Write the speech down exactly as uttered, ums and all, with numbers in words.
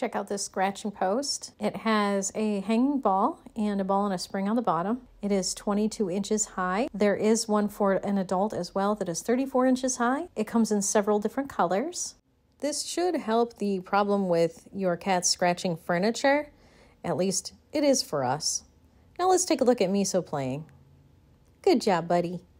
Check out this scratching post. It has a hanging ball and a ball and a spring on the bottom. It is twenty-two inches high. There is one for an adult as well that is thirty-four inches high. It comes in several different colors. This should help the problem with your cat scratching furniture. At least it is for us. Now let's take a look at Miso playing. Good job, buddy.